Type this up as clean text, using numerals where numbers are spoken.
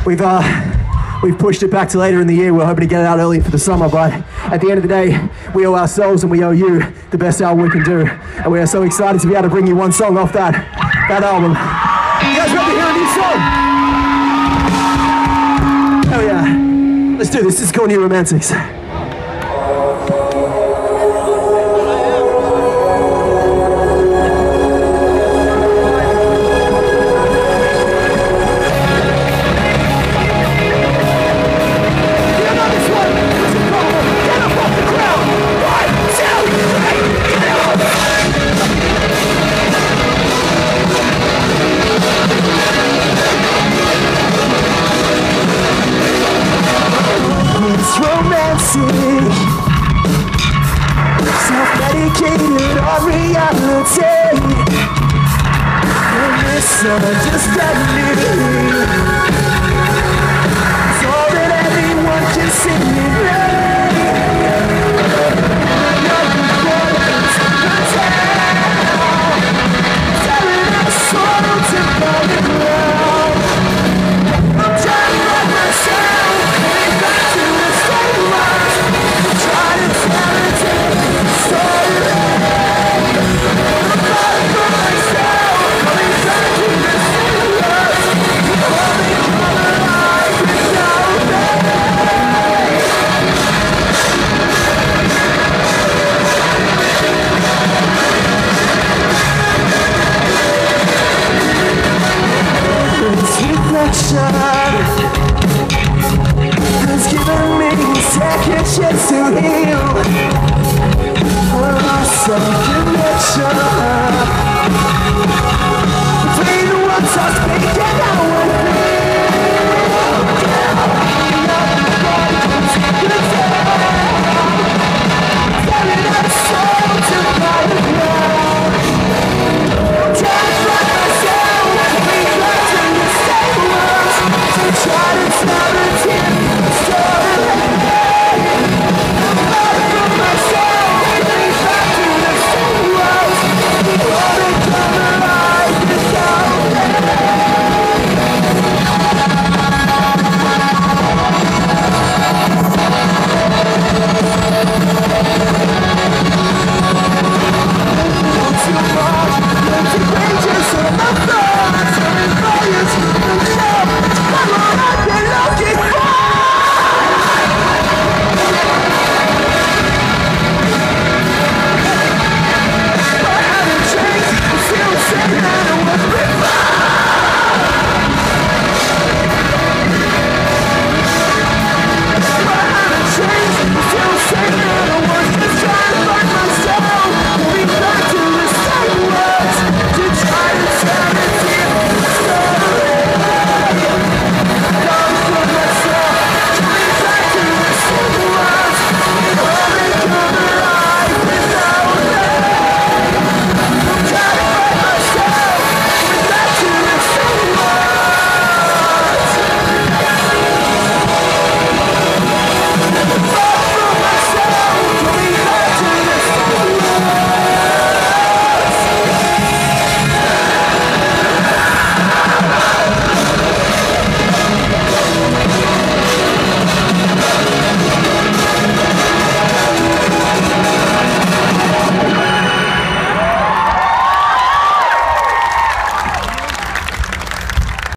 We've pushed it back to later in the year. We're hoping to get it out earlier for the summer, but at the end of the day, we owe ourselves and we owe you the best album we can do. And we are so excited to be able to bring you one song off that album. You guys ready to hear a new song? Hell yeah. Let's do this. This is called New Romantics. Self-medicated on reality, misunderstanding, so that anyone can see me. Tearing our soul to the ground. I'm trying to let myself get back to the state of mind. Try to tell it to the story. I'm fighting for myself, coming back to the state of love. Holding on alive without me. This reflection has given me a second chance to heal. A loss of connection between the words I speak and I